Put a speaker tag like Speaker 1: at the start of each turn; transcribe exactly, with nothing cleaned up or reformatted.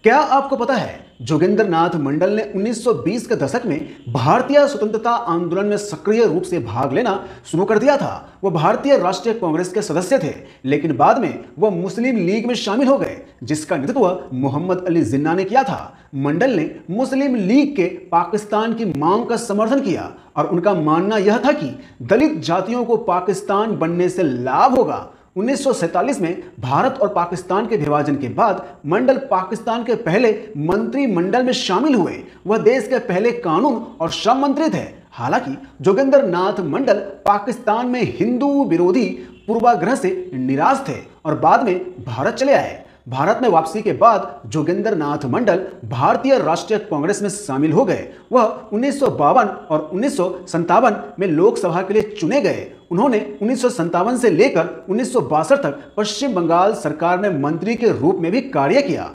Speaker 1: क्या आपको पता है जोगेंद्र नाथ मंडल ने उन्नीस सौ बीस के दशक में भारतीय स्वतंत्रता आंदोलन में सक्रिय रूप से भाग लेना शुरू कर दिया था। वो भारतीय राष्ट्रीय कांग्रेस के सदस्य थे, लेकिन बाद में वो मुस्लिम लीग में शामिल हो गए, जिसका नेतृत्व मोहम्मद अली जिन्ना ने किया था। मंडल ने मुस्लिम लीग के पाकिस्तान की मांग का समर्थन किया और उनका मानना यह था कि दलित जातियों को पाकिस्तान बनने से लाभ होगा। उन्नीस सौ सैंतालीस में भारत और पाकिस्तान के विभाजन के बाद मंडल पाकिस्तान के पहले मंत्रिमंडल में शामिल हुए। वह देश के पहले कानून और श्रम मंत्री थे। हालांकि जोगेंद्र नाथ मंडल पाकिस्तान में हिंदू विरोधी पूर्वाग्रह से निराश थे और बाद में भारत चले आए। भारत में वापसी के बाद जोगेंद्र नाथ मंडल भारतीय राष्ट्रीय कांग्रेस में शामिल हो गए। वह उन्नीस सौ बावन और उन्नीस सौ संतावन में लोकसभा के लिए चुने गए। उन्होंने उन्नीस सौ संतावन से लेकर उन्नीस सौ बासठ तक पश्चिम बंगाल सरकार में मंत्री के रूप में भी कार्य किया।